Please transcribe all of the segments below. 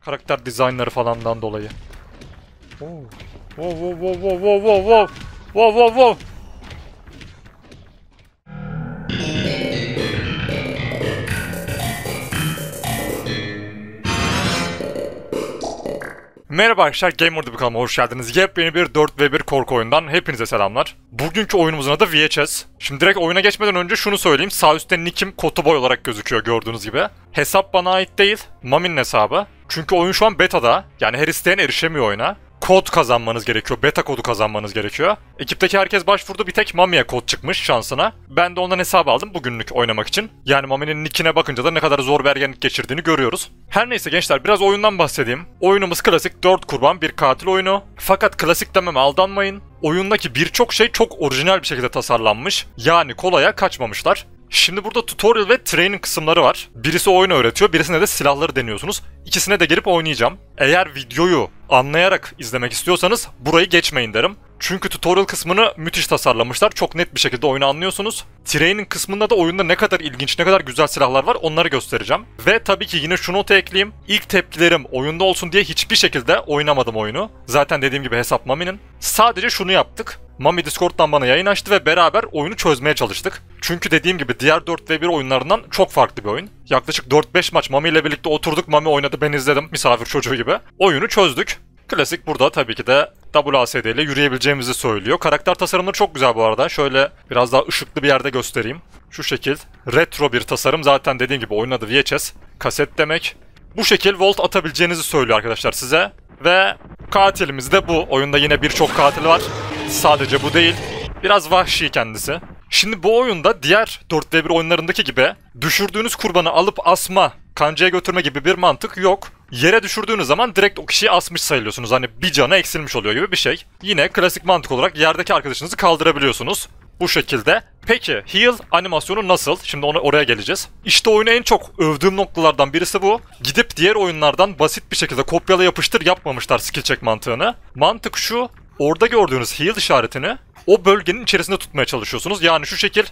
Karakter dizaynları falandan dolayı. Wow. Wow wow wow wow wow wow. Wow wow wow. Merhaba arkadaşlar, Gamer'da bir kanalıma hoş geldiniz. Yepyeni bir 4v1 korku oyundan hepinize selamlar. Bugünkü oyunumuzun adı VHS. Şimdi direkt oyuna geçmeden önce şunu söyleyeyim. Sağ üstte nickim Kotoboy olarak gözüküyor gördüğünüz gibi. Hesap bana ait değil, Mami'nin hesabı. Çünkü oyun şu an beta'da. Yani her isteyen erişemiyor oyuna. Kod kazanmanız gerekiyor. Beta kodu kazanmanız gerekiyor. Ekipteki herkes başvurdu. Bir tek Mami'ye kod çıkmış şansına. Ben de ondan hesabı aldım bugünlük oynamak için. Yani Mami'nin nickine bakınca da ne kadar zor bir ergenlik geçirdiğini görüyoruz. Her neyse gençler, biraz oyundan bahsedeyim. Oyunumuz klasik 4 kurban bir katil oyunu. Fakat klasik dememe aldanmayın. Oyundaki birçok şey çok orijinal bir şekilde tasarlanmış. Yani kolaya kaçmamışlar. Şimdi burada tutorial ve training kısımları var. Birisi oyunu öğretiyor, birisine de silahları deniyorsunuz. İkisine de girip oynayacağım. Eğer videoyu anlayarak izlemek istiyorsanız burayı geçmeyin derim. Çünkü tutorial kısmını müthiş tasarlamışlar. Çok net bir şekilde oyunu anlıyorsunuz. Training kısmında da oyunda ne kadar ilginç, ne kadar güzel silahlar var onları göstereceğim. Ve tabii ki yine şu notu ekleyeyim. İlk tepkilerim oyunda olsun diye hiçbir şekilde oynamadım oyunu. Zaten dediğim gibi hesap Mami'nin. Sadece şunu yaptık. Mami Discord'dan bana yayın açtı ve beraber oyunu çözmeye çalıştık. Çünkü dediğim gibi diğer 4v1 oyunlarından çok farklı bir oyun. Yaklaşık 4-5 maç Mami ile birlikte oturduk. Mami oynadı, ben izledim misafir çocuğu gibi. Oyunu çözdük. Klasik burada tabii ki de WASD ile yürüyebileceğimizi söylüyor. Karakter tasarımları çok güzel bu arada. Şöyle biraz daha ışıklı bir yerde göstereyim. Şu şekil retro bir tasarım. Zaten dediğim gibi oyunun adı VHS. Kaset demek. Bu şekil volt atabileceğinizi söylüyor arkadaşlar size. Ve katilimiz de bu. Oyunda yine birçok katil var. Sadece bu değil. Biraz vahşi kendisi. Şimdi bu oyunda diğer 4v1 oyunlarındaki gibi düşürdüğünüz kurbanı alıp asma, kancaya götürme gibi bir mantık yok. Yere düşürdüğünüz zaman direkt o kişiyi asmış sayılıyorsunuz. Hani bir canı eksilmiş oluyor gibi bir şey. Yine klasik mantık olarak yerdeki arkadaşınızı kaldırabiliyorsunuz. Bu şekilde. Peki heal animasyonu nasıl? Şimdi oraya geleceğiz. İşte oyunu en çok övdüğüm noktalardan birisi bu. Gidip diğer oyunlardan basit bir şekilde kopyala yapıştır yapmamışlar skill check mantığını. Mantık şu. Orada gördüğünüz heal işaretini o bölgenin içerisinde tutmaya çalışıyorsunuz. Yani şu şekil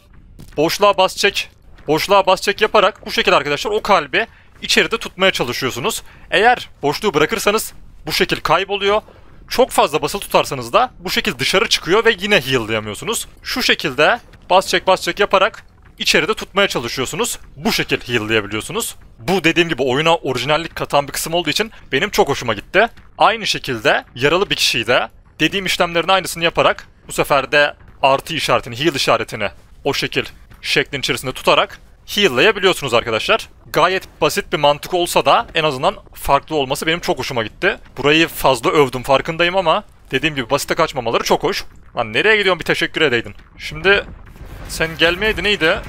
boşluğa bas çek, boşluğa bas çek yaparak bu şekilde arkadaşlar o kalbi içeride tutmaya çalışıyorsunuz. Eğer boşluğu bırakırsanız bu şekil kayboluyor. Çok fazla basılı tutarsanız da bu şekil dışarı çıkıyor ve yine heal'layamıyorsunuz. Şu şekilde bas çek yaparak içeride tutmaya çalışıyorsunuz. Bu şekil heal'layabiliyorsunuz. Bu dediğim gibi oyuna orijinallik katan bir kısım olduğu için benim çok hoşuma gitti. Aynı şekilde yaralı bir kişiyi de dediğim işlemlerin aynısını yaparak bu sefer de artı işaretini, heal işaretini o şekil şeklin içerisinde tutarak heal'layabiliyorsunuz arkadaşlar. Gayet basit bir mantık olsa da en azından farklı olması benim çok hoşuma gitti. Burayı fazla övdüm farkındayım ama dediğim gibi basite kaçmamaları çok hoş. Lan nereye gidiyorsun, bir teşekkür edeydin. Şimdi sen gelmeydi neydi?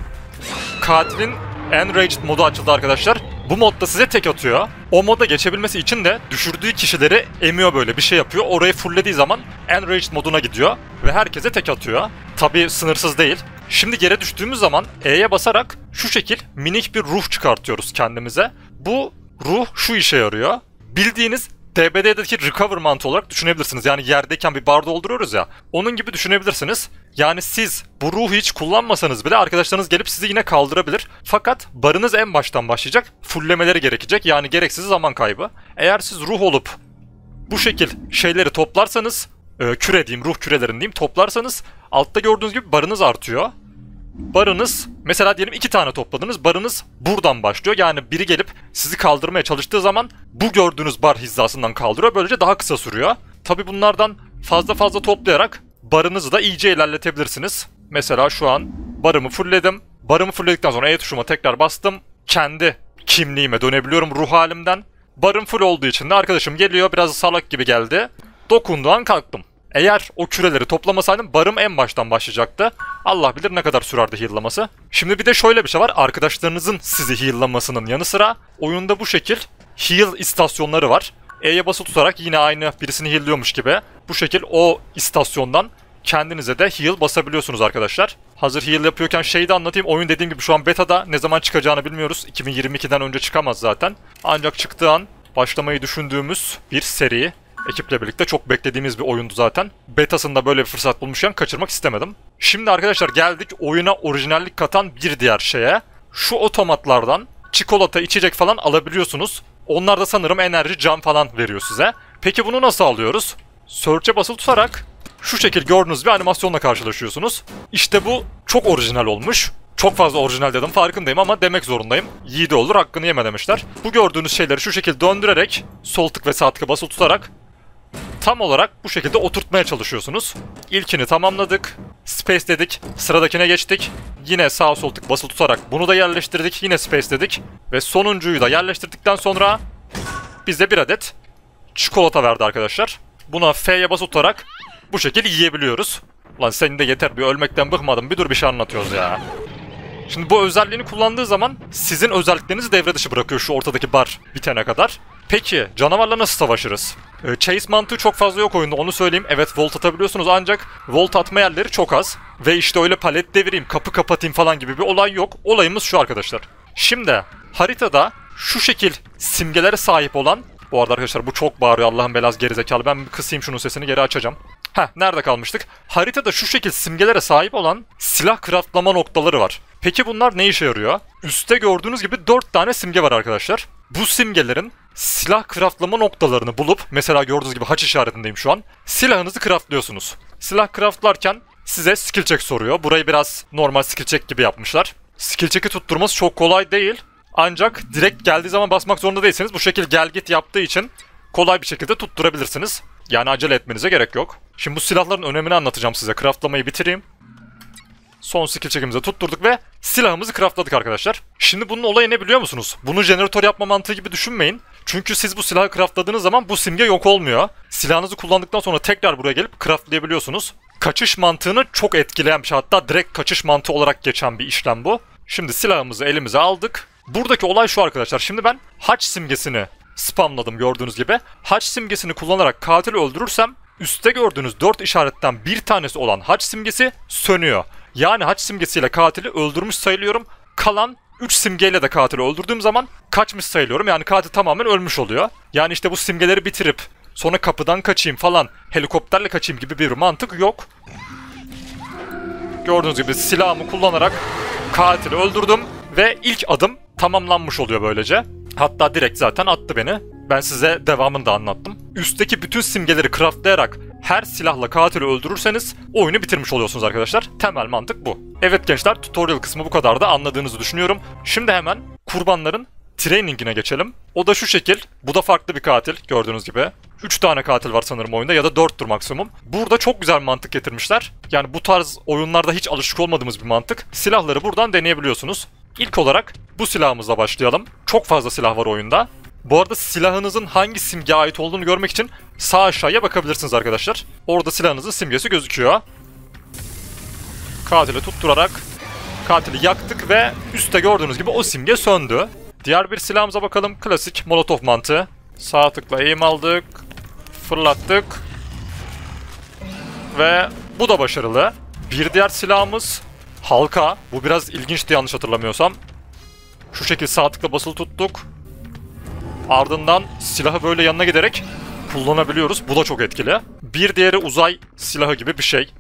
Katilin Enraged modu açıldı arkadaşlar. Bu modda size tek atıyor. O moda geçebilmesi için de düşürdüğü kişileri emiyor, böyle bir şey yapıyor. Orayı fulllediği zaman Enraged moduna gidiyor ve herkese tek atıyor. Tabii sınırsız değil. Şimdi yere düştüğümüz zaman E'ye basarak şu şekil minik bir ruh çıkartıyoruz kendimize. Bu ruh şu işe yarıyor. Bildiğiniz DBD'deki recover mantığı olarak düşünebilirsiniz. Yani yerdeyken bir bar dolduruyoruz ya. Onun gibi düşünebilirsiniz. Yani siz bu ruhu hiç kullanmasanız bile arkadaşlarınız gelip sizi yine kaldırabilir. Fakat barınız en baştan başlayacak. Fulllemeleri gerekecek. Yani gereksiz zaman kaybı. Eğer siz ruh olup bu şekil şeyleri toplarsanız, küre diyeyim, ruh kürelerini diyeyim, toplarsanız altta gördüğünüz gibi barınız artıyor. Barınız mesela diyelim 2 tane topladınız. Barınız buradan başlıyor. Yani biri gelip sizi kaldırmaya çalıştığı zaman bu gördüğünüz bar hizasından kaldırıyor. Böylece daha kısa sürüyor. Tabi bunlardan fazla toplayarak barınızı da iyice ilerletebilirsiniz. Mesela şu an barımı fullledim. Barımı fullledikten sonra E tuşuma tekrar bastım. Kendi kimliğime dönebiliyorum ruh halimden. Barım full olduğu için de arkadaşım geliyor. Biraz salak gibi geldi. Dokunduğu an kalktım. Eğer o küreleri toplamasaydım barım en baştan başlayacaktı. Allah bilir ne kadar sürerdi heal'laması. Şimdi bir de şöyle bir şey var. Arkadaşlarınızın sizi heal'lamasının yanı sıra oyunda bu şekil heal istasyonları var. E'ye basılı tutarak yine aynı birisini heal'liyormuş gibi bu şekil o istasyondan kendinize de heal basabiliyorsunuz arkadaşlar. Hazır heal yapıyorken şeyi de anlatayım. Oyun dediğim gibi şu an beta'da, ne zaman çıkacağını bilmiyoruz. 2022'den önce çıkamaz zaten. Ancak çıktığı an başlamayı düşündüğümüz bir seri. Ekiple birlikte çok beklediğimiz bir oyundu zaten. Betasında böyle bir fırsat bulmuşken kaçırmak istemedim. Şimdi arkadaşlar geldik oyuna orijinallik katan bir diğer şeye. Şu otomatlardan çikolata, içecek falan alabiliyorsunuz. Onlar da sanırım enerji, can falan veriyor size. Peki bunu nasıl alıyoruz? Search'e basılı tutarak şu şekil gördüğünüz bir animasyonla karşılaşıyorsunuz. İşte bu çok orijinal olmuş. Çok fazla orijinal dedim, farkındayım ama demek zorundayım. Yiğidi olur, hakkını yeme demişler. Bu gördüğünüz şeyleri şu şekilde döndürerek, sol tık ve sağ tıka basılı tutarak tam olarak bu şekilde oturtmaya çalışıyorsunuz. İlkini tamamladık. Space dedik. Sıradakine geçtik. Yine sağ sol tık basılı tutarak bunu da yerleştirdik. Yine space dedik. Ve sonuncuyu da yerleştirdikten sonra bize bir adet çikolata verdi arkadaşlar. Buna F'ye basılı tutarak bu şekilde yiyebiliyoruz. Lan senin de yeter, bir ölmekten bıkmadım. Bir dur, bir şey anlatıyoruz ya. Şimdi bu özelliğini kullandığı zaman sizin özelliklerinizi devre dışı bırakıyor şu ortadaki bar bitene kadar. Peki canavarla nasıl savaşırız? Chase mantığı çok fazla yok oyunda, onu söyleyeyim. Evet, volt atabiliyorsunuz ancak volt atma yerleri çok az. Ve işte öyle palet devireyim, kapı kapatayım falan gibi bir olay yok. Olayımız şu arkadaşlar. Şimdi haritada şu şekil simgelere sahip olan... Bu arada arkadaşlar bu çok bağırıyor, Allah'ın belası gerizekalı. Ben bir kısayım şunun sesini, geri açacağım. Nerede kalmıştık? Haritada şu şekil simgelere sahip olan silah craftlama noktaları var. Peki bunlar ne işe yarıyor? Üstte gördüğünüz gibi 4 tane simge var arkadaşlar. Bu simgelerin silah craftlama noktalarını bulup, mesela gördüğünüz gibi haç işaretindeyim şu an. Silahınızı craftlıyorsunuz. Silah craftlarken size skill check soruyor. Burayı biraz normal skill check gibi yapmışlar. Skill check'i tutturması çok kolay değil. Ancak direkt geldiği zaman basmak zorunda değilsiniz. Bu şekil gel git yaptığı için kolay bir şekilde tutturabilirsiniz. Yani acele etmenize gerek yok. Şimdi bu silahların önemini anlatacağım size. Craftlamayı bitireyim. Son skill check'imizi tutturduk ve silahımızı craftladık arkadaşlar. Şimdi bunun olayı ne biliyor musunuz? Bunu jeneratör yapma mantığı gibi düşünmeyin. Çünkü siz bu silahı craftladığınız zaman bu simge yok olmuyor. Silahınızı kullandıktan sonra tekrar buraya gelip craftlayabiliyorsunuz. Kaçış mantığını çok etkileyen bir şey. Hatta direkt kaçış mantığı olarak geçen bir işlem bu. Şimdi silahımızı elimize aldık. Buradaki olay şu arkadaşlar. Şimdi ben haç simgesini spamladım gördüğünüz gibi. Haç simgesini kullanarak katili öldürürsem üstte gördüğünüz 4 işaretten bir tanesi olan haç simgesi sönüyor. Yani haç simgesiyle katili öldürmüş sayılıyorum. Kalan 3 simgeyle de katili öldürdüğüm zaman kaçmış sayılıyorum. Yani katil tamamen ölmüş oluyor. Yani işte bu simgeleri bitirip sonra kapıdan kaçayım falan, helikopterle kaçayım gibi bir mantık yok. Gördüğünüz gibi silahımı kullanarak katili öldürdüm ve ilk adım tamamlanmış oluyor böylece. Hatta direkt zaten attı beni. Ben size devamını da anlattım. Üstteki bütün simgeleri craftlayarak her silahla katili öldürürseniz oyunu bitirmiş oluyorsunuz arkadaşlar. Temel mantık bu. Evet gençler, tutorial kısmı bu kadar da anladığınızı düşünüyorum. Şimdi hemen kurbanların trainingine geçelim. O da şu şekil. Bu da farklı bir katil gördüğünüz gibi. 3 tane katil var sanırım oyunda ya da 4'tür maksimum. Burada çok güzel mantık getirmişler. Yani bu tarz oyunlarda hiç alışık olmadığımız bir mantık. Silahları buradan deneyebiliyorsunuz. İlk olarak bu silahımızla başlayalım. Çok fazla silah var oyunda. Bu arada silahınızın hangi simgeye ait olduğunu görmek için sağ aşağıya bakabilirsiniz arkadaşlar. Orada silahınızın simgesi gözüküyor. Katili tutturarak katili yaktık ve üstte gördüğünüz gibi o simge söndü. Diğer bir silahımıza bakalım. Klasik Molotov mantığı. Sağ tıkla aim aldık. Fırlattık. Ve bu da başarılı. Bir diğer silahımız halka. Bu biraz ilginçti yanlış hatırlamıyorsam. Şu şekilde sağ tıkla basılı tuttuk. Ardından silahı böyle yanına giderek kullanabiliyoruz. Bu da çok etkili. Bir diğeri uzay silahı gibi bir şey.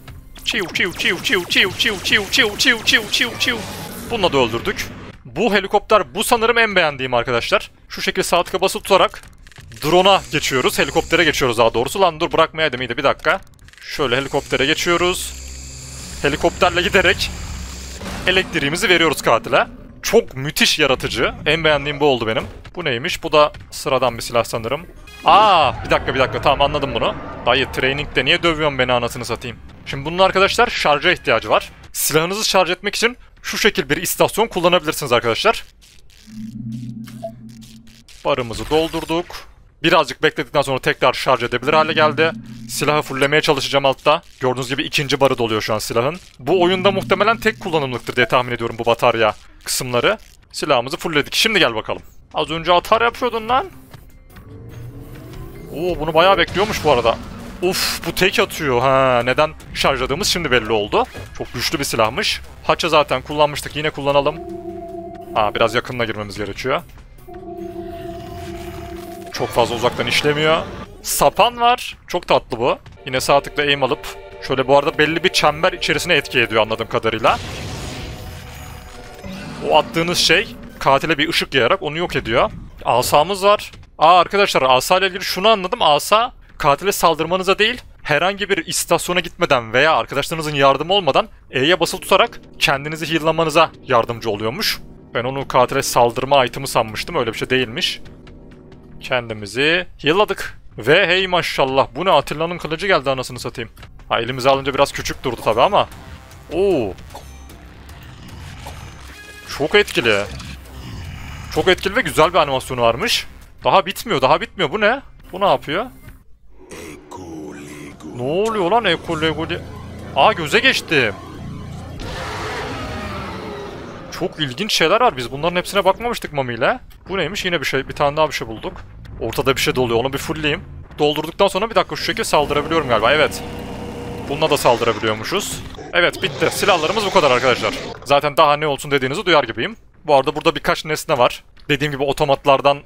Bununla da öldürdük. Bu helikopter, bu sanırım en beğendiğim arkadaşlar. Şu şekilde sağ tıka basılı tutarak drone'a geçiyoruz. Helikoptere geçiyoruz daha doğrusu. Lan dur, bırakmayaydım iyiydi, bir dakika. Şöyle helikoptere geçiyoruz. Helikopterle giderek elektriğimizi veriyoruz katile. Çok müthiş yaratıcı. En beğendiğim bu oldu benim. Bu neymiş? Bu da sıradan bir silah sanırım. Bir dakika tamam, anladım bunu. Dayı training'de niye dövüyorsun beni, anasını satayım. Şimdi bunun arkadaşlar şarja ihtiyacı var. Silahınızı şarj etmek için şu şekil bir istasyon kullanabilirsiniz arkadaşlar. Barımızı doldurduk. Birazcık bekledikten sonra tekrar şarj edebilir hale geldi. Silahı fulllemeye çalışacağım altta. Gördüğünüz gibi ikinci barı doluyor şu an silahın. Bu oyunda muhtemelen tek kullanımlıktır diye tahmin ediyorum bu batarya kısımları. Silahımızı fullledik. Şimdi gel bakalım. Az önce atar yapıyordun lan. Oo, bunu bayağı bekliyormuş bu arada. Uf, bu tek atıyor. Neden şarjladığımız şimdi belli oldu. Çok güçlü bir silahmış. Haça zaten kullanmıştık, yine kullanalım. Biraz yakınına girmemiz gerekiyor. Çok fazla uzaktan işlemiyor. Sapan var. Çok tatlı bu. Yine sağ tıkla aim alıp şöyle, bu arada belli bir çember içerisine etki ediyor anladığım kadarıyla. O attığınız şey katile bir ışık yayarak onu yok ediyor. Asamız var. Arkadaşlar asa ile ilgili şunu anladım. Asa katile saldırmanıza değil, herhangi bir istasyona gitmeden veya arkadaşlarınızın yardımı olmadan E'ye basılı tutarak kendinizi heal'lamanıza yardımcı oluyormuş. Ben onu katile saldırma item'ı sanmıştım. Öyle bir şey değilmiş. Kendimizi heal'ladık. Ve hey maşallah, bu ne, Atilla'nın kılıcı geldi anasını satayım. Elimize alınca biraz küçük durdu tabi ama. Oo. Çok etkili. Çok etkili ve güzel bir animasyonu varmış. Daha bitmiyor, daha bitmiyor. Bu ne? Bu ne yapıyor? Ne oluyor lan Ekolego? Göze geçtim. Çok ilginç şeyler var. Biz bunların hepsine bakmamıştık Mami ile. Bu neymiş? Yine bir şey. Bir tane daha bir şey bulduk. Ortada bir şey doluyor. Onu bir fullleyeyim. Doldurduktan sonra bir dakika şu şekilde saldırabiliyorum galiba. Evet. Bununla da saldırabiliyormuşuz. Evet, bitti. Silahlarımız bu kadar arkadaşlar. Zaten daha ne olsun dediğinizi duyar gibiyim. Bu arada burada birkaç nesne var. Dediğim gibi otomatlardan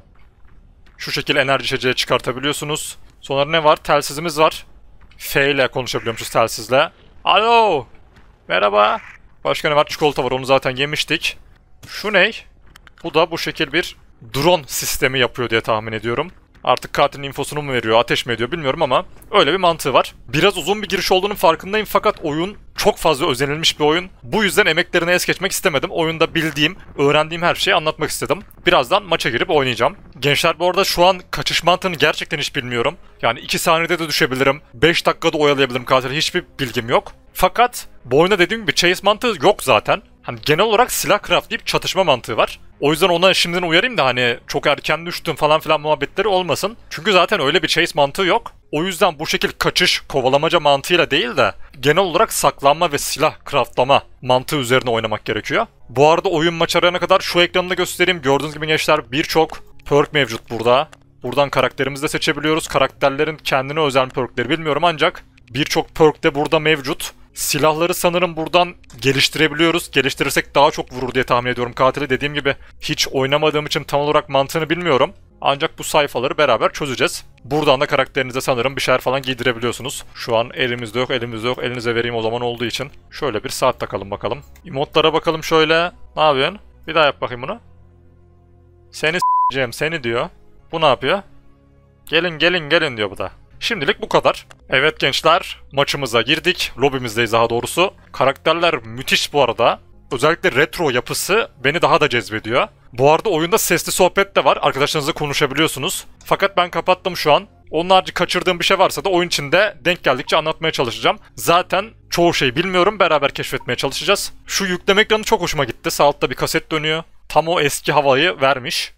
şu şekilde enerji içeceği çıkartabiliyorsunuz. Sonra ne var? Telsizimiz var. F ile konuşabiliyormuşuz telsizle. Alo. Merhaba. Başka ne var? Çikolata var. Onu zaten yemiştik. Şu ne? Bu da bu şekil bir drone sistemi yapıyor diye tahmin ediyorum. Artık katilin infosunu mu veriyor, ateş mi ediyor bilmiyorum ama öyle bir mantığı var. Biraz uzun bir giriş olduğunun farkındayım fakat oyun çok fazla özenilmiş bir oyun. Bu yüzden emeklerini es geçmek istemedim. Oyunda bildiğim, öğrendiğim her şeyi anlatmak istedim. Birazdan maça girip oynayacağım. Gençler bu arada şu an kaçış mantığını gerçekten hiç bilmiyorum. Yani 2 saniyede de düşebilirim, 5 dakikada oyalayabilirim katili, hiçbir bilgim yok. Fakat bu oyunda dediğim gibi chase mantığı yok zaten. Hani genel olarak silah craftlayıp çatışma mantığı var. O yüzden ona şimdiden uyarayım da hani çok erken düştüm falan filan muhabbetleri olmasın. Çünkü zaten öyle bir chase mantığı yok. O yüzden bu şekil kaçış, kovalamaca mantığıyla değil de genel olarak saklanma ve silah craftlama mantığı üzerine oynamak gerekiyor. Bu arada oyun maç arayana kadar şu ekranını göstereyim. Gördüğünüz gibi gençler birçok perk mevcut burada. Buradan karakterimizi de seçebiliyoruz. Karakterlerin kendine özel perkleri bilmiyorum ancak birçok perk de burada mevcut. Silahları sanırım buradan geliştirebiliyoruz. Geliştirirsek daha çok vurur diye tahmin ediyorum katili. Dediğim gibi hiç oynamadığım için tam olarak mantığını bilmiyorum. Ancak bu sayfaları beraber çözeceğiz. Buradan da karakterinize sanırım bir şeyler falan giydirebiliyorsunuz. Şu an elimizde yok, elimizde yok. Elinize vereyim o zaman olduğu için. Şöyle bir saat takalım bakalım. Emotlara bakalım şöyle. Ne yapıyorsun? Bir daha yap bakayım bunu. Seni s***ceğim seni diyor. Bu ne yapıyor? Gelin gelin gelin diyor bu da. Şimdilik bu kadar. Evet gençler, maçımıza girdik. Lobimizdeyiz daha doğrusu. Karakterler müthiş bu arada. Özellikle retro yapısı beni daha da cezbediyor. Bu arada oyunda sesli sohbet de var. Arkadaşlarınızla konuşabiliyorsunuz. Fakat ben kapattım şu an. Onun harici kaçırdığım bir şey varsa da oyun içinde denk geldikçe anlatmaya çalışacağım. Zaten çoğu şeyi bilmiyorum. Beraber keşfetmeye çalışacağız. Şu yükleme ekranı çok hoşuma gitti. Sağ altta bir kaset dönüyor. Tam o eski havayı vermiş.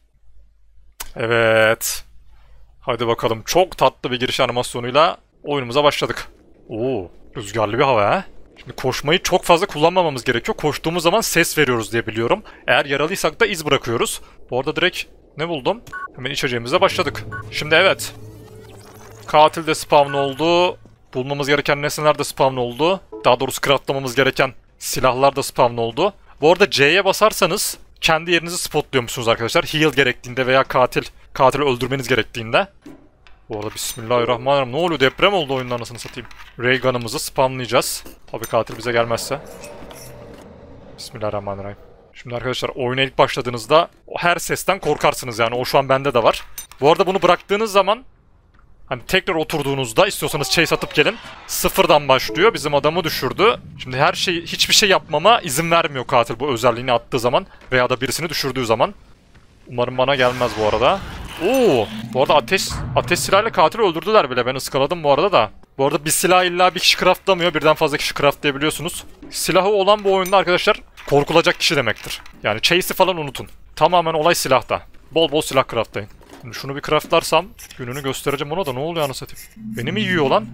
Evet. Hadi bakalım, çok tatlı bir giriş animasyonuyla oyunumuza başladık. Oo, rüzgarlı bir hava ha. Şimdi koşmayı çok fazla kullanmamamız gerekiyor. Koştuğumuz zaman ses veriyoruz diye biliyorum. Eğer yaralıysak da iz bırakıyoruz. Bu arada direkt ne buldum? Hemen içeceğimize başladık. Şimdi evet. Katil de spawn oldu. Bulmamız gereken nesneler de spawn oldu. Daha doğrusu craftlamamız gereken silahlar da spawn oldu. Bu arada C'ye basarsanız kendi yerinizi spotluyormuşsunuz arkadaşlar. Heal gerektiğinde veya katili öldürmeniz gerektiğinde. Bu arada bismillahirrahmanirrahim. Ne oluyor? Deprem oldu oyunun anasını satayım. Ray gun'ımızı spamlayacağız. Tabii katil bize gelmezse. Bismillahirrahmanirrahim. Şimdi arkadaşlar oyuna ilk başladığınızda her sesten korkarsınız yani. O şu an bende de var. Bu arada bunu bıraktığınız zaman hani tekrar oturduğunuzda istiyorsanız chase atıp gelin. Sıfırdan başlıyor. Bizim adamı düşürdü. Şimdi hiçbir şey yapmama izin vermiyor katil bu özelliğini attığı zaman. Veya da birisini düşürdüğü zaman. Umarım bana gelmez bu arada. Oo, bu arada ateş silahıyla katili öldürdüler bile. Ben ıskaladım bu arada da. Bu arada bir silah illa bir kişi craftlamıyor. Birden fazla kişi craftlayabiliyorsunuz. Silahı olan bu oyunda arkadaşlar korkulacak kişi demektir. Yani chase'i falan unutun. Tamamen olay silahta. Bol bol silah craftlayın. Şimdi şunu bir craftlarsam gününü göstereceğim ona da, ne oluyor anasını satayım. Beni mi yiyor lan?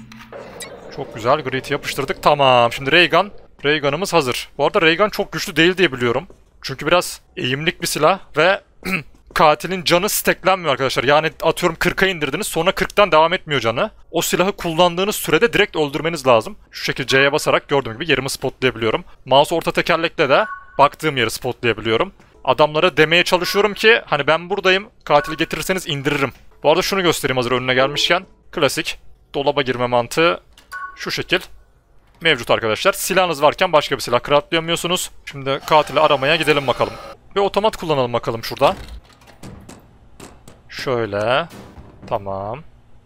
Çok güzel, grid'i yapıştırdık. Tamam, şimdi Ray gun'ımız hazır. Bu arada Ray gun çok güçlü değil diye biliyorum. Çünkü biraz eğimlik bir silah ve katilin canı stacklenmiyor arkadaşlar. Yani atıyorum 40'a indirdiniz, sonra 40'tan devam etmiyor canı. O silahı kullandığınız sürede direkt öldürmeniz lazım. Şu şekilde C'ye basarak gördüğüm gibi yerimi spotlayabiliyorum. Mouse orta tekerlekle de baktığım yeri spotlayabiliyorum. Adamlara demeye çalışıyorum ki hani ben buradayım, katili getirirseniz indiririm. Bu arada şunu göstereyim hazır önüne gelmişken. Klasik dolaba girme mantığı şu şekil mevcut arkadaşlar. Silahınız varken başka bir silah craftlayamıyorsunuz. Şimdi katili aramaya gidelim bakalım. Bir otomat kullanalım bakalım şurada. Şöyle. Tamam.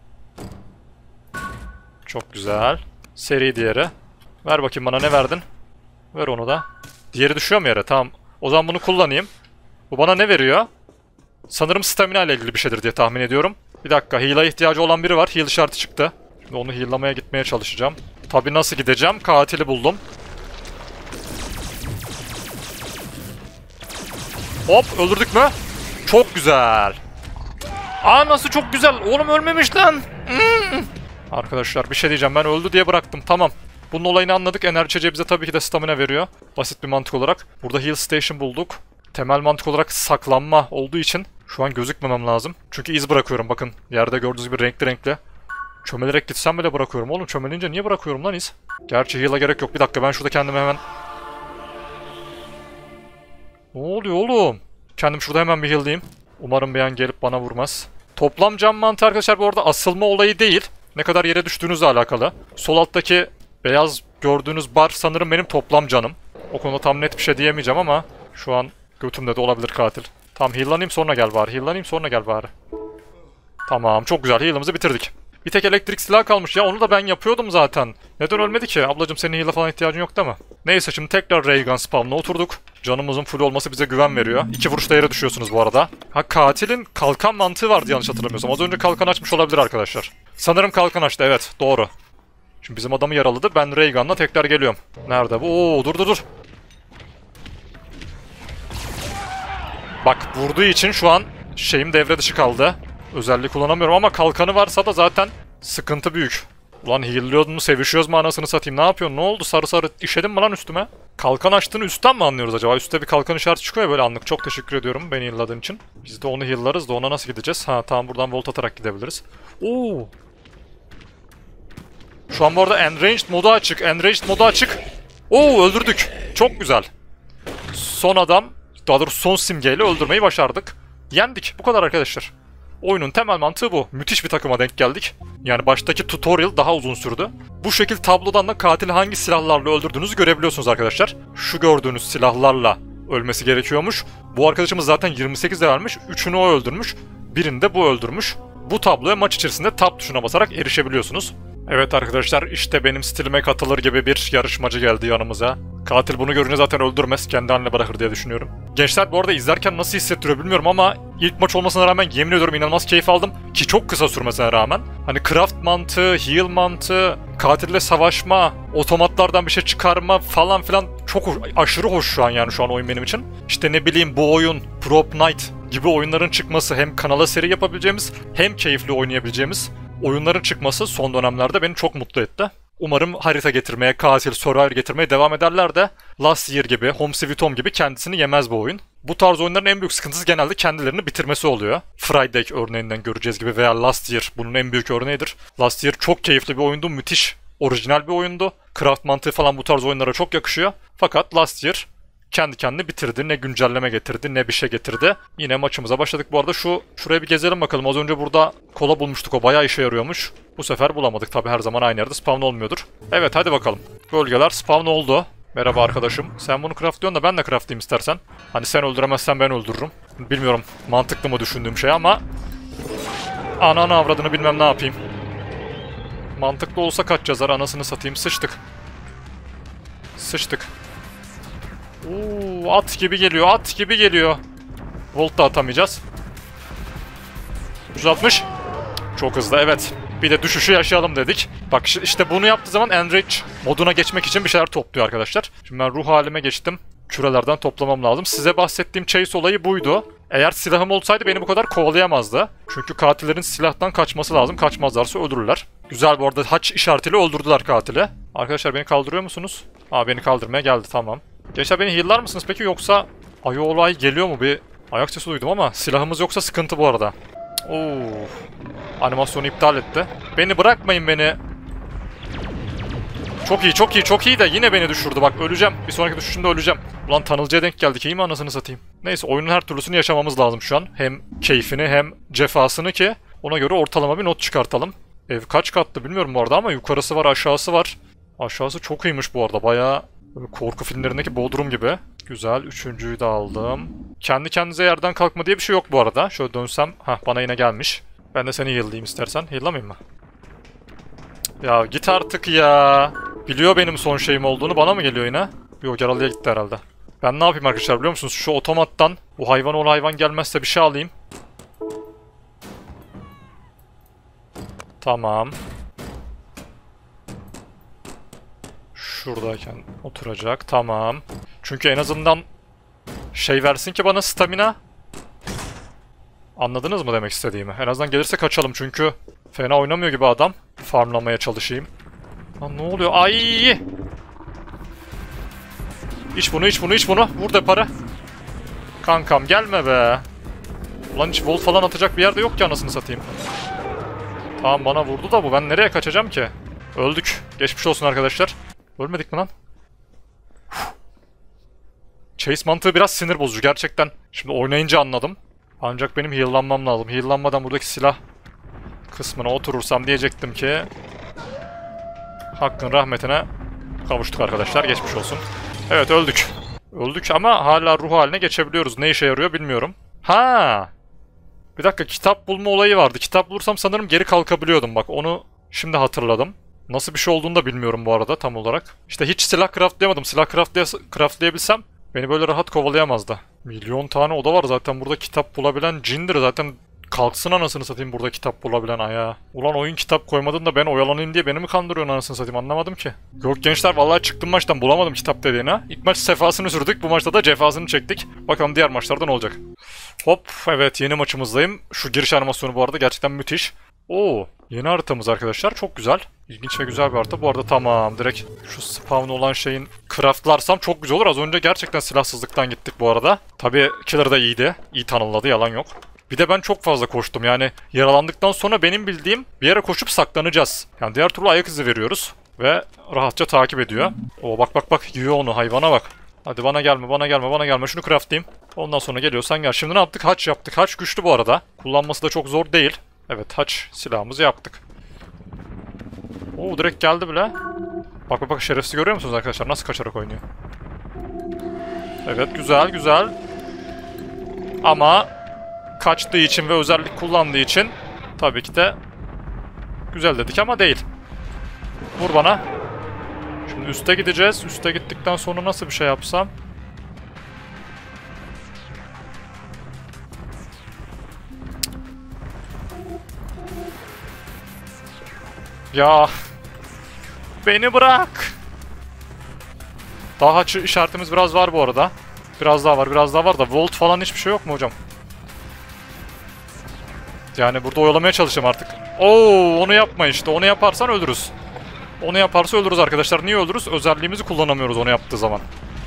Çok güzel. Seri diğeri. Ver bakayım bana, ne verdin? Ver onu da. Diğeri düşüyor mu yere? Tamam. O zaman bunu kullanayım. Bu bana ne veriyor? Sanırım stamina ile ilgili bir şeydir diye tahmin ediyorum. Bir dakika, heal'a ihtiyacı olan biri var. Heal işareti çıktı. Şimdi onu heal'lamaya gitmeye çalışacağım. Tabii nasıl gideceğim? Katili buldum. Hop, öldürdük mü? Çok güzel. Aa, nasıl çok güzel. Oğlum ölmemiş lan. Arkadaşlar bir şey diyeceğim. Ben öldü diye bıraktım. Tamam. Bunun olayını anladık. Enerji içeceği bize tabii ki de stamina veriyor. Basit bir mantık olarak. Burada heal station bulduk. Temel mantık olarak saklanma olduğu için şu an gözükmemem lazım. Çünkü iz bırakıyorum, bakın. Yerde gördüğünüz gibi renkli renkli. Çömelerek gitsem bile bırakıyorum. Oğlum çömelince niye bırakıyorum lan iz? Gerçi heal'a gerek yok. Bir dakika, ben şurada kendimi hemen... Ne oluyor oğlum? Kendim şurada hemen bir heal'layayım. Umarım bir an gelip bana vurmaz. Toplam can mantığı arkadaşlar bu arada asılma olayı değil. Ne kadar yere düştüğünüzle alakalı. Sol alttaki beyaz gördüğünüz bar sanırım benim toplam canım. O konuda tam net bir şey diyemeyeceğim ama şu an götümde de olabilir katil. Tamam, heal'lanayım sonra gel bari. Heal'lanayım sonra gel bari. Tamam, çok güzel, heal'ımızı bitirdik. Bir tek elektrik silah kalmış ya, onu da ben yapıyordum zaten. Neden ölmedi ki? Ablacım senin heal'a falan ihtiyacın yok değil mi? Neyse, şimdi tekrar Ray Gun spawn'ına oturduk. Canımızın full olması bize güven veriyor. 2 vuruşta yere düşüyorsunuz bu arada. Ha, katilin kalkan mantığı vardı yanlış hatırlamıyorsam. Az önce kalkan açmış olabilir arkadaşlar. Sanırım kalkan açtı, evet doğru. Şimdi bizim adamı yaraladı. Ben Ray Gun'la tekrar geliyorum. Nerede bu? Oo, dur. Bak, vurduğu için şu an şeyim devre dışı kaldı. Özelliği kullanamıyorum ama kalkanı varsa da zaten sıkıntı büyük. Ulan heal'liyordun mu, sevişiyoruz mu anasını satayım, ne yapıyorsun, ne oldu, sarı sarı işedin mi lan üstüme? Kalkan açtığını üstten mi anlıyoruz acaba? Üstte bir kalkan işareti çıkıyor ya böyle anlık. Çok teşekkür ediyorum beni heal'ladığın için. Biz de onu heal'larız da ona nasıl gideceğiz? Ha tamam, buradan volt atarak gidebiliriz. Oo. Şu an bu arada enraged modu açık. Enraged modu açık. Oo, öldürdük. Çok güzel. Son adam, daha doğrusu son simgeyle öldürmeyi başardık. Yendik. Bu kadar arkadaşlar. Oyunun temel mantığı bu. Müthiş bir takıma denk geldik. Yani baştaki tutorial daha uzun sürdü. Bu şekil tablodan da katili hangi silahlarla öldürdüğünüzü görebiliyorsunuz arkadaşlar. Şu gördüğünüz silahlarla ölmesi gerekiyormuş. Bu arkadaşımız zaten 28 de vermiş. 3'ünü o öldürmüş. Birini de bu öldürmüş. Bu tabloya maç içerisinde tab tuşuna basarak erişebiliyorsunuz. Evet arkadaşlar, işte benim stilime katılır gibi bir yarışmacı geldi yanımıza. Katil bunu görünce zaten öldürmez, kendi haline bırakır diye düşünüyorum. Gençler bu arada izlerken nasıl hissettiriyor bilmiyorum ama ilk maç olmasına rağmen yemin ediyorum inanılmaz keyif aldım. Ki çok kısa sürmesine rağmen. Hani craft mantığı, heal mantığı, katille savaşma, otomatlardan bir şey çıkarma falan filan çok aşırı hoş şu an, yani şu an oyun benim için. İşte ne bileyim, bu oyun, Prop Night gibi oyunların çıkması, hem kanala seri yapabileceğimiz hem keyifli oynayabileceğimiz oyunların çıkması son dönemlerde beni çok mutlu etti. Umarım harita getirmeye, katil, survivor getirmeye devam ederler de Last Year gibi, Home Sweet Home gibi kendisini yemez bu oyun. Bu tarz oyunların en büyük sıkıntısı genelde kendilerini bitirmesi oluyor. Friday örneğinden göreceğiz gibi veya Last Year bunun en büyük örneğidir. Last Year çok keyifli bir oyundu, müthiş, orijinal bir oyundu. Craft mantığı falan bu tarz oyunlara çok yakışıyor. Fakat Last Year kendi kendini bitirdi. Ne güncelleme getirdi, ne bir şey getirdi. Yine maçımıza başladık. Bu arada şuraya bir gezelim bakalım. Az önce burada kola bulmuştuk. O bayağı işe yarıyormuş. Bu sefer bulamadık. Tabi her zaman aynı yerde spawn olmuyordur. Evet, hadi bakalım. Bölgeler spawn oldu. Merhaba arkadaşım. Sen bunu craftlıyorsun da ben de craftlayayım istersen. Hani sen öldüremezsen ben öldürürüm. Bilmiyorum mantıklı mı düşündüğüm şey ama... Ananı avradını bilmem ne yapayım. Mantıklı olsa kaç yazar, anasını satayım. Sıçtık. Oo, at gibi geliyor. Volt da atamayacağız. 160. Çok hızlı, evet. Bir de düşüşü yaşayalım dedik. Bak işte bunu yaptığı zaman Enrage moduna geçmek için bir şeyler topluyor arkadaşlar. Şimdi ben ruh halime geçtim. Kürelerden toplamam lazım. Size bahsettiğim chase olayı buydu. Eğer silahım olsaydı beni bu kadar kovalayamazdı. Çünkü katillerin silahtan kaçması lazım. Kaçmazlarsa öldürürler. Güzel, bu arada haç işaretiyle öldürdüler katili. Arkadaşlar beni kaldırıyor musunuz? Aa, beni kaldırmaya geldi, tamam. Gençler beni heal'lar mısınız peki, yoksa olay geliyor mu? Bir ayak sesi duydum ama silahımız yoksa sıkıntı bu arada. Oo. Animasyonu iptal etti. Beni bırakmayın beni. Çok iyi de yine beni düşürdü, bak öleceğim. Bir sonraki düşüşümde öleceğim. Ulan tanılcıya denk geldik, iyi mi anasını satayım. Neyse, oyunun her türlüsünü yaşamamız lazım şu an. Hem keyfini hem cefasını ki ona göre ortalama bir not çıkartalım. Ev kaç katlı bilmiyorum bu arada ama yukarısı var, aşağısı var. Aşağısı çok iyiymiş bu arada, bayağı Böyle korku filmlerindeki Bodrum gibi. Güzel. Üçüncüyü de aldım. Kendi kendinize yerden kalkma diye bir şey yok bu arada. Şöyle dönsem. Hah, bana yine gelmiş. Ben de seni heal'layayım istersen. Heal'lamayayım mı? Ya git artık ya. Biliyor benim son şeyim olduğunu. Bana mı geliyor yine? Yok, yaralıya gitti herhalde. Ben ne yapayım arkadaşlar biliyor musunuz? Şu otomattan bu hayvan gelmezse bir şey alayım. Tamam. Şuradayken oturacak. Tamam. Çünkü en azından şey versin ki bana, stamina. Anladınız mı demek istediğimi? En azından gelirse kaçalım çünkü fena oynamıyor gibi adam. Farmlamaya çalışayım. Lan ne oluyor? Ay! İç bunu, iç bunu, iç bunu. Vur depara. Kankam gelme be. Ulan hiç volt falan atacak bir yerde yok ki anasını satayım. Tamam, bana vurdu da bu. Ben nereye kaçacağım ki? Öldük. Geçmiş olsun arkadaşlar. Ölmedik mi lan? Chase mantığı biraz sinir bozucu gerçekten. Şimdi oynayınca anladım. Ancak benim heal'lanmam lazım. Heal'lanmadan buradaki silah kısmına oturursam diyecektim ki Hakkın rahmetine kavuştuk arkadaşlar. Geçmiş olsun. Evet, öldük. Öldük ama hala ruh haline geçebiliyoruz. Ne işe yarıyor bilmiyorum. Ha! Bir dakika, kitap bulma olayı vardı. Kitap bulursam sanırım geri kalkabiliyordum. Bak, onu şimdi hatırladım. Nasıl bir şey olduğunu da bilmiyorum bu arada tam olarak. İşte hiç silah craftlayamadım. Silah craftlayabilsem beni böyle rahat kovalayamazdı. Milyon tane oda var zaten burada, kitap bulabilen cindir zaten. Kalksın anasını satayım burada kitap bulabilen ayağa. Ulan oyun kitap koymadın da ben oyalanayım diye beni mi kandırıyorsun anasını satayım, anlamadım ki. Yok gençler, vallahi çıktım maçtan, bulamadım kitap dediğine. İlk maç sefasını sürdük, bu maçta da cefasını çektik. Bakalım diğer maçlarda ne olacak. Hop, evet, yeni maçımızdayım. Şu giriş animasyonu bu arada gerçekten müthiş. Oo, yeni haritamız arkadaşlar, çok güzel. İlginç ve güzel bir harita. Bu arada tamam, direkt şu spawn olan şeyin craftlarsam çok güzel olur. Az önce gerçekten silahsızlıktan gittik bu arada. Tabii killer da iyiydi. İyi tanımladı, yalan yok. Bir de ben çok fazla koştum, yani yaralandıktan sonra benim bildiğim bir yere koşup saklanacağız. Yani diğer türlü ayak izi veriyoruz ve rahatça takip ediyor. Oo, bak bak bak, yiyor onu, hayvana bak. Hadi bana gelme, bana gelme, bana gelme, şunu craftlayayım. Ondan sonra geliyorsan gel. Şimdi ne yaptık? Haç yaptık. Haç güçlü bu arada. Kullanması da çok zor değil. Evet, haç silahımızı yaptık. Oo, direkt geldi bile. Bak bak bak, şerefsiz görüyor musunuz arkadaşlar? Nasıl kaçarak oynuyor. Evet, güzel güzel. Ama kaçtığı için ve özellik kullandığı için tabii ki de güzel dedik ama değil. Vur bana. Şimdi üste gideceğiz. Üste gittikten sonra nasıl bir şey yapsam? Ya beni bırak. Daha işaretimiz biraz var bu arada. Biraz daha var, biraz daha var da volt falan hiçbir şey yok mu hocam? Yani burada oyalamaya çalışacağım artık. Oo, onu yapma işte. Onu yaparsan ölürüz. Onu yaparsa ölürüz arkadaşlar. Niye ölürüz? Özelliğimizi kullanamıyoruz onu yaptığı zaman.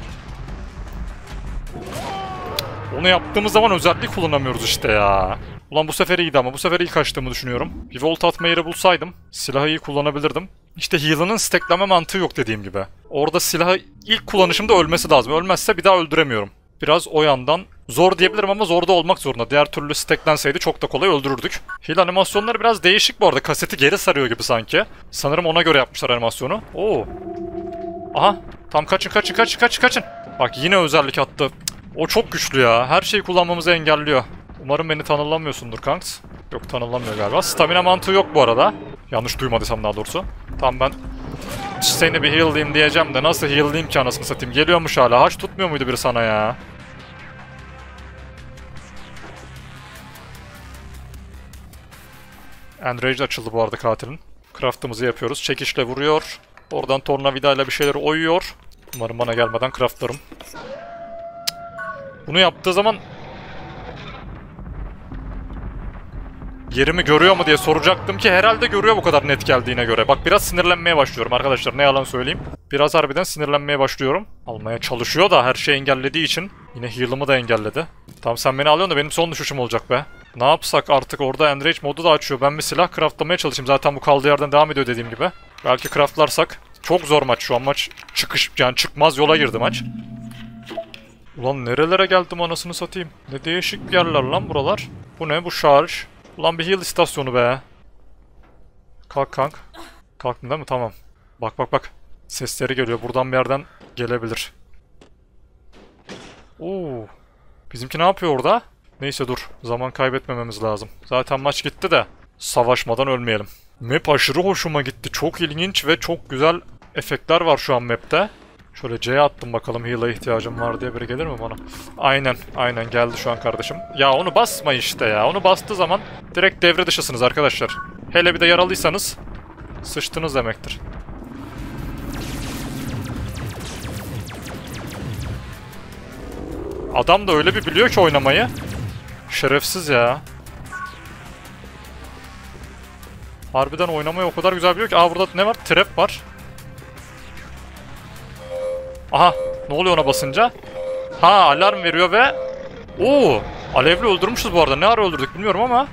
Onu yaptığımız zaman özelliği kullanamıyoruz işte ya. Ulan bu sefer iyiydi ama bu sefer ilk açtığımı düşünüyorum. Bir volt atma yeri bulsaydım silahı iyi kullanabilirdim. İşte heal'ının stackleme mantığı yok dediğim gibi. Orada silahı ilk kullanışımda ölmesi lazım. Ölmezse bir daha öldüremiyorum. Biraz o yandan zor diyebilirim ama zor da olmak zorunda. Diğer türlü stacklenseydi çok da kolay öldürürdük. Heal animasyonları biraz değişik bu arada. Kaseti geri sarıyor gibi sanki. Sanırım ona göre yapmışlar animasyonu. Oo. Aha. Tam kaçın kaçın kaçın kaçın kaçın. Bak yine özellik attı. O çok güçlü ya. Her şeyi kullanmamızı engelliyor. Umarım beni tanımlamıyorsundur kanks. Yok, tanımlamıyor galiba. Stamina mantığı yok bu arada. Yanlış duymadıysam daha doğrusu. Tamam, ben seni bir heal'layayım diyeceğim de nasıl heal'layayım ki anasını satayım. Geliyormuş hala. Haç tutmuyor muydu biri sana ya? Enrage açıldı bu arada katilin. Craft'ımızı yapıyoruz. Çekişle vuruyor. Oradan tornavidayla bir şeyleri oyuyor. Umarım bana gelmeden craftlarım. Bunu yaptığı zaman yerimi görüyor mu diye soracaktım ki herhalde görüyor bu kadar net geldiğine göre. Bak biraz sinirlenmeye başlıyorum arkadaşlar, ne yalan söyleyeyim. Biraz harbiden sinirlenmeye başlıyorum. Almaya çalışıyor da her şeyi engellediği için. Yine heal'ımı da engelledi. Tamam, sen beni alıyorsun da benim son düşüşüm olacak be. Ne yapsak artık, orada Enrage modu da açıyor. Ben bir silah craftlamaya çalışayım. Zaten bu kaldığı yerden devam ediyor dediğim gibi. Belki craftlarsak. Çok zor maç şu an, maç yani çıkmaz yola girdi maç. Ulan nerelere geldim anasını satayım. Ne değişik bir yerler lan buralar. Bu ne, bu şarj. Ulan bir heal istasyonu be. Kalk kank. Kalktın değil mi? Tamam. Bak bak bak. Sesleri geliyor. Buradan bir yerden gelebilir. Oo. Bizimki ne yapıyor orada? Neyse dur. Zaman kaybetmememiz lazım. Zaten maç gitti de savaşmadan ölmeyelim. Map aşırı hoşuma gitti. Çok ilginç ve çok güzel efektler var şu an map'te. Şöyle C'ye attım bakalım heal'a ihtiyacım var diye biri gelir mi bana? Aynen, aynen geldi şu an kardeşim. Ya onu basma işte ya. Onu bastığı zaman direkt devre dışısınız arkadaşlar. Hele bir de yaralıysanız sıçtınız demektir. Adam da öyle bir biliyor ki oynamayı. Şerefsiz ya. Harbiden oynamayı o kadar güzel biliyor ki. Aa burada ne var? Trap var. Aha. Ne oluyor ona basınca? Ha alarm veriyor ve... Oo. Alevli öldürmüşüz bu arada. Ne ara öldürdük bilmiyorum ama.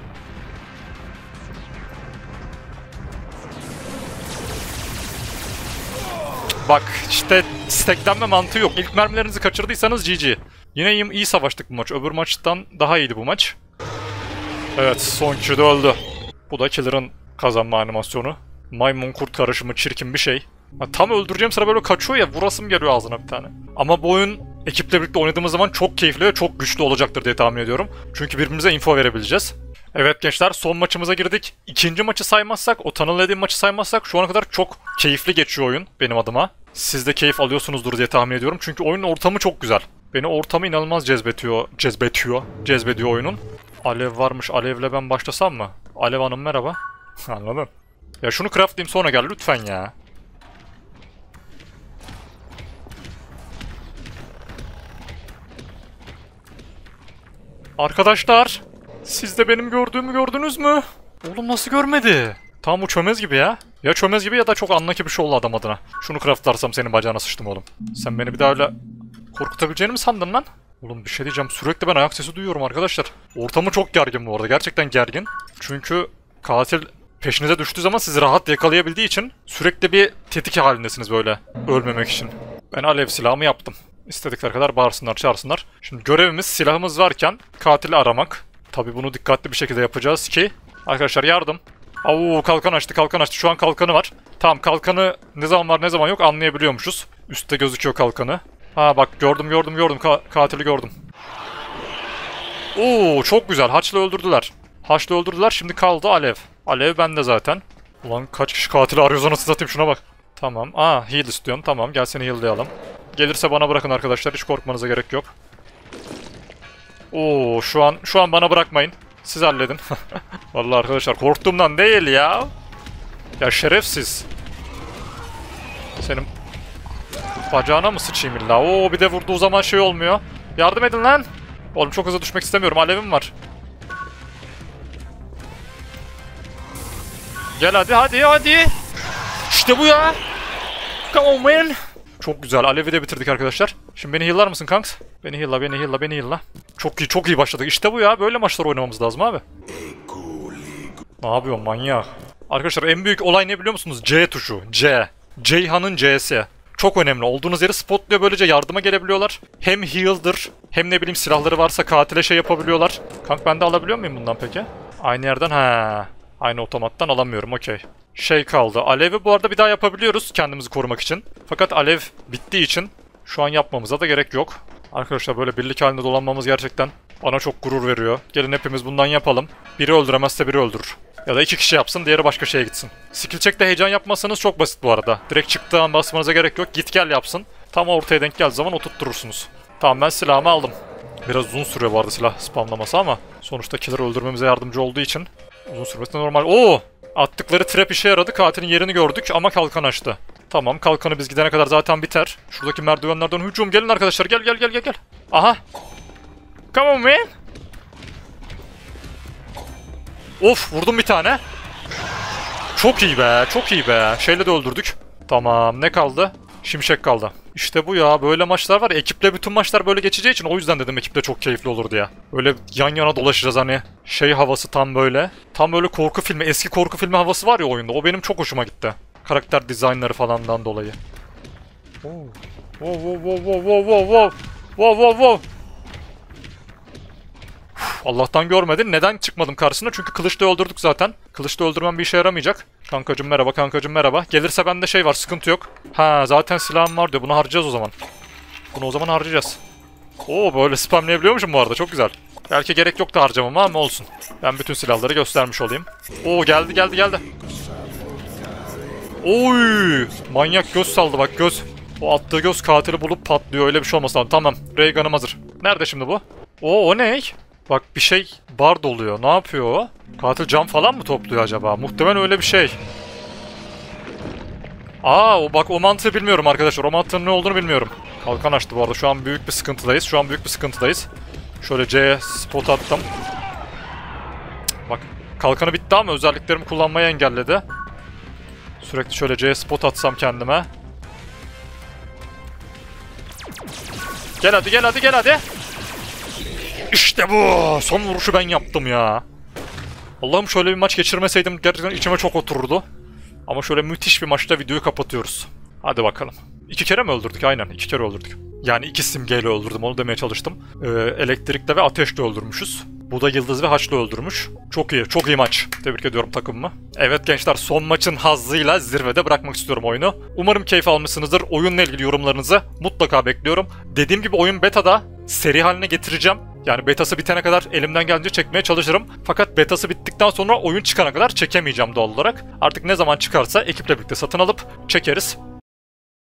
Bak işte steklenme mantığı yok. İlk mermilerinizi kaçırdıysanız GG. Yine iyi savaştık bu maç. Öbür maçtan daha iyiydi bu maç. Evet son kişi de öldü. Bu da Killer'ın kazanma animasyonu. Maymun kurt karışımı çirkin bir şey. Ha, tam öldüreceğim sıra böyle kaçıyor ya vurasım geliyor ağzına bir tane. Ama bu oyun ekiple birlikte oynadığımız zaman çok keyifli ve çok güçlü olacaktır diye tahmin ediyorum. Çünkü birbirimize info verebileceğiz. Evet gençler son maçımıza girdik. İkinci maçı saymazsak, o tanımladığım maçı saymazsak şu ana kadar çok keyifli geçiyor oyun benim adıma. Siz de keyif alıyorsunuzdur diye tahmin ediyorum. Çünkü oyunun ortamı çok güzel. Beni ortamı inanılmaz cezbediyor oyunun. Alev varmış. Alevle ben başlasam mı? Alev Hanım merhaba. Anladın? Ya şunu craftlayayım sonra gel lütfen ya. Arkadaşlar, siz de benim gördüğümü gördünüz mü? Oğlum nasıl görmedi? Tam bu çömez gibi ya. Ya çömez gibi ya da çok anlaki bir şey oldu adam adına. Şunu craftlarsam senin bacağına sıçtım oğlum. Sen beni bir daha öyle korkutabileceğini mi sandın lan? Oğlum bir şey diyeceğim. Sürekli ben ayak sesi duyuyorum arkadaşlar. Ortamı çok gergin bu arada. Gerçekten gergin. Çünkü katil peşinize düştüğü zaman sizi rahat yakalayabildiği için sürekli bir tetik halindesiniz böyle. Ölmemek için. Ben alev silahımı yaptım. İstedikleri kadar bağırsınlar, çağırsınlar. Şimdi görevimiz silahımız varken katili aramak. Tabi bunu dikkatli bir şekilde yapacağız ki... Arkadaşlar yardım. Au kalkan açtı, kalkan açtı. Şu an kalkanı var. Tamam kalkanı ne zaman var ne zaman yok anlayabiliyormuşuz. Üstte gözüküyor kalkanı. Ha bak gördüm. Katili gördüm. Oo çok güzel. Haçlı öldürdüler. Şimdi kaldı alev. Alev bende zaten. Ulan kaç kişi katili arıyoruz anasını satayım şuna bak. Tamam. Aa heal istiyorsun. Tamam gel seni heal'layalım. Gelirse bana bırakın arkadaşlar. Hiç korkmanıza gerek yok. Oo şu an bana bırakmayın. Siz halledin. Vallahi arkadaşlar korktuğumdan değil ya. Ya şerefsiz. Senin bacağına mı sıçayım illa? Oo bir de vurduğu zaman şey olmuyor. Yardım edin lan. Oğlum çok hızlı düşmek istemiyorum. Alevim var. Gel hadi. İşte bu ya. Come on man. Çok güzel. Alevi de bitirdik arkadaşlar. Şimdi beni heal'lar mısın kanks? Beni heal'la. Çok iyi başladık. İşte bu ya. Böyle maçlar oynamamız lazım abi. Ne yapıyorsun manyak? Arkadaşlar en büyük olay ne biliyor musunuz? C tuşu. C. Ceyhan'ın C'si. Çok önemli. Olduğunuz yeri spotluyor. Böylece yardıma gelebiliyorlar. Hem heal'dır. Hem ne bileyim silahları varsa katile şey yapabiliyorlar. Kank ben de alabiliyor muyum bundan peki? Aynı yerden aynı otomattan alamıyorum. Okey. Şey kaldı. Alevi bu arada bir daha yapabiliyoruz kendimizi korumak için. Fakat alev bittiği için şu an yapmamıza da gerek yok. Arkadaşlar böyle birlik halinde dolanmamız gerçekten bana çok gurur veriyor. Gelin hepimiz bundan yapalım. Biri öldüremezse biri öldürür. Ya da iki kişi yapsın, diğeri başka şeye gitsin. Skill check'te heyecan yapmazsanız çok basit bu arada. Direkt çıktığı an basmanıza gerek yok. Git gel yapsın. Tam ortaya denk geldiği zaman oturtturursunuz. Tamam ben silahımı aldım. Biraz uzun sürüyor bu arada silah spamlaması ama sonuçta killer'ı öldürmemize yardımcı olduğu için uzun sürmesi normal. Oo! Attıkları trap işe yaradı. Katilin yerini gördük ama kalkan açtı. Tamam kalkanı biz gidene kadar zaten biter. Şuradaki merdivenlerden hücum. Gelin arkadaşlar gel. Aha. Come on man. Of vurdum bir tane. Çok iyi be. Şeyle de öldürdük. Tamam ne kaldı? Şimşek kaldı. İşte bu ya böyle maçlar var ya, ekiple bütün maçlar böyle geçeceği için o yüzden dedim ekiple çok keyifli olur diye. Öyle yan yana dolaşacağız hani şey havası tam böyle. Tam böyle korku filmi, eski korku filmi havası var ya oyunda, o benim çok hoşuma gitti. Karakter dizaynları falandan dolayı. Wow. Allah'tan görmedi. Neden çıkmadım karşısına? Çünkü kılıçla öldürdük zaten. Kılıçla öldürmem bir işe yaramayacak. Kankacım merhaba, kankacım merhaba. Gelirse bende şey var, sıkıntı yok. Ha zaten silahım var diyor. Bunu harcayacağız o zaman. Bunu o zaman harcayacağız. Oo böyle spamlayabiliyormuşum bu arada. Çok güzel. Belki gerek yoktu harcamama ama olsun. Ben bütün silahları göstermiş olayım. Oo geldi geldi geldi. Oy! Manyak göz saldı bak göz. O attığı göz katili bulup patlıyor. Öyle bir şey olmasın. Tamam. Raygun'um hazır. Nerede şimdi bu? Oo o ne? Bak bir şey bar doluyor. Ne yapıyor o? Katil cam falan mı topluyor acaba? Muhtemelen öyle bir şey. Aa o bak o mantığı bilmiyorum arkadaşlar. O mantığın ne olduğunu bilmiyorum. Kalkan açtı bu arada. Şu an büyük bir sıkıntıdayız. Şu an büyük bir sıkıntıdayız. Şöyle C'ye spot attım. Bak kalkanı bitti ama özelliklerimi kullanmayı engelledi. Sürekli şöyle C'ye spot atsam kendime. Gel hadi gel hadi gel hadi. İşte bu. Son vuruşu ben yaptım ya. Allah'ım şöyle bir maç geçirmeseydim gerçekten içime çok otururdu. Ama şöyle müthiş bir maçta videoyu kapatıyoruz. Hadi bakalım. 2 kere mi öldürdük? Aynen 2 kere öldürdük. Yani 2 simgeyle öldürdüm onu demeye çalıştım. Elektrikle ve ateşle öldürmüşüz. Bu da Yıldız ve Haç'la öldürmüş. Çok iyi, çok iyi maç. Tebrik ediyorum takımımı. Evet gençler son maçın hazzıyla zirvede bırakmak istiyorum oyunu. Umarım keyif almışsınızdır. Oyunla ilgili yorumlarınızı mutlaka bekliyorum. Dediğim gibi oyun beta'da seri haline getireceğim. Yani betası bitene kadar elimden geldiğince çekmeye çalışırım. Fakat betası bittikten sonra oyun çıkana kadar çekemeyeceğim doğal olarak. Artık ne zaman çıkarsa ekiple birlikte satın alıp çekeriz.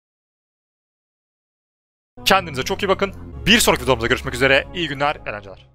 Kendinize çok iyi bakın. Bir sonraki videomuzda görüşmek üzere. İyi günler, eğlenceler.